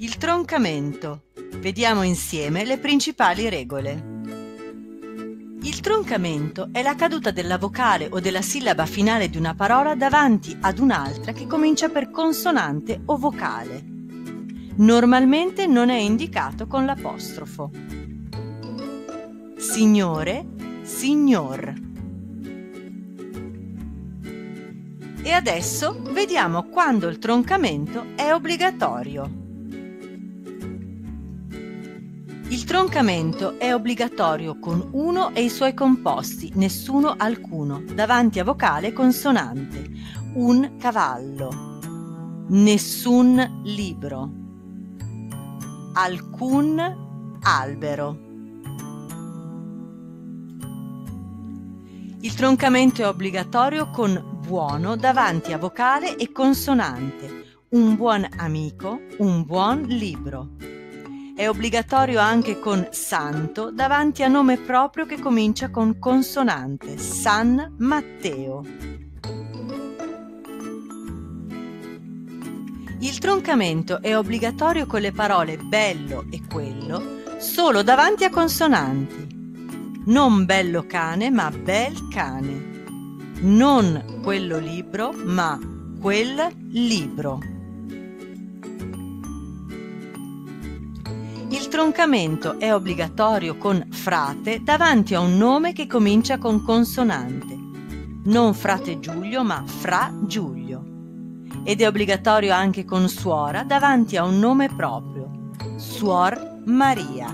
Il troncamento. Vediamo insieme le principali regole. Il troncamento è la caduta della vocale o della sillaba finale di una parola davanti ad un'altra che comincia per consonante o vocale. Normalmente non è indicato con l'apostrofo. Signore, signor. E adesso vediamo quando il troncamento è obbligatorio. Il troncamento è obbligatorio con uno e i suoi composti, nessuno alcuno, davanti a vocale e consonante. Un cavallo. Nessun libro. Alcun albero. Il troncamento è obbligatorio con buono davanti a vocale e consonante. Un buon amico, un buon libro. È obbligatorio anche con santo davanti a nome proprio che comincia con consonante. San Matteo. Il troncamento è obbligatorio con le parole bello e quello solo davanti a consonanti. Non bello cane, ma bel cane. Non quello libro, ma quel libro. Il troncamento è obbligatorio con frate davanti a un nome che comincia con consonante. Non frate Giulio, ma fra Giulio. Ed è obbligatorio anche con suora davanti a un nome proprio. Suor Maria.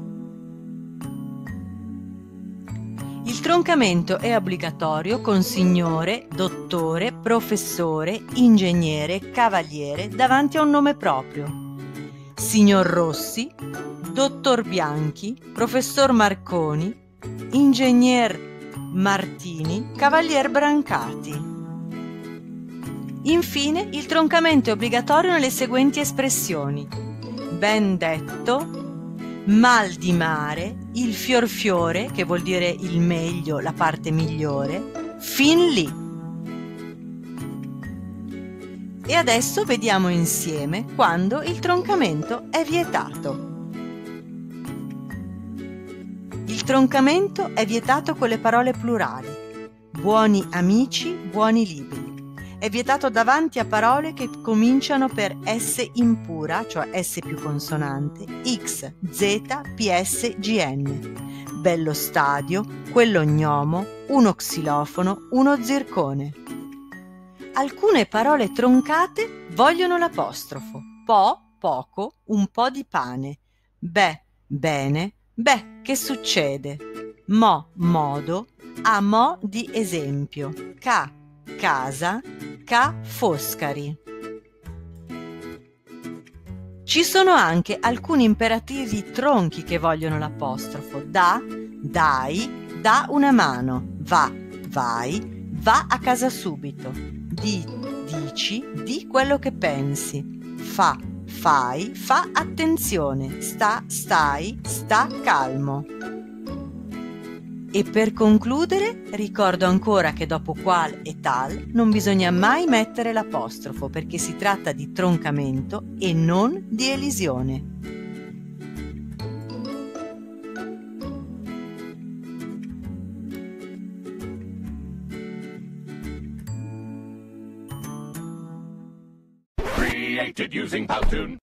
Il troncamento è obbligatorio con signore, dottore, professore, ingegnere, cavaliere davanti a un nome proprio. Signor Rossi, dottor Bianchi, professor Marconi, ingegner Martini, cavalier Brancati. Infine, il troncamento è obbligatorio nelle seguenti espressioni: ben detto, mal di mare, il fior fiore, che vuol dire il meglio, la parte migliore, fin lì. E adesso vediamo insieme quando il troncamento è vietato. Il troncamento è vietato con le parole plurali. Buoni amici, buoni libri. È vietato davanti a parole che cominciano per S impura, cioè S più consonante, X, Z, PS, GN. Bello stadio, quello gnomo, uno xilofono, uno zircone. Alcune parole troncate vogliono l'apostrofo. Po, poco, un po' di pane. Beh, bene, beh, che succede? Mo, modo, a mo' di esempio. Ca, casa, ca, Foscari. Ci sono anche alcuni imperativi tronchi che vogliono l'apostrofo. Da, dai, da una mano. Va, vai, va a casa subito. Di, dici, di quello che pensi. Fa, fai, fa attenzione. Sta, stai, sta calmo. E per concludere, ricordo ancora che dopo qual e tal non bisogna mai mettere l'apostrofo perché si tratta di troncamento e non di elisione. Created using Powtoon.